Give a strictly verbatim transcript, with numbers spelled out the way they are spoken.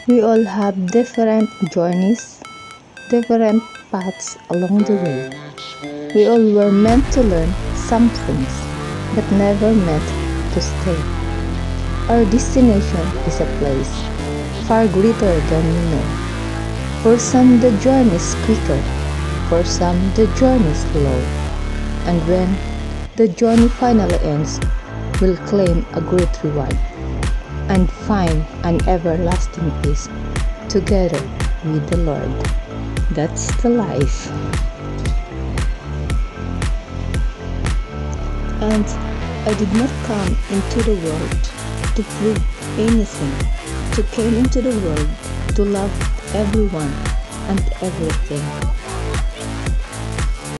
We all have different journeys, different paths along the way. We all were meant to learn some things, but never meant to stay. Our destination is a place far greater than we know. For some, the journey is quicker, for some, the journey is slow. And when the journey finally ends, we'll claim a great reward and find an everlasting peace together with the Lord. That's the life. And I did not come into the world to prove anything, to came into the world to love everyone and everything.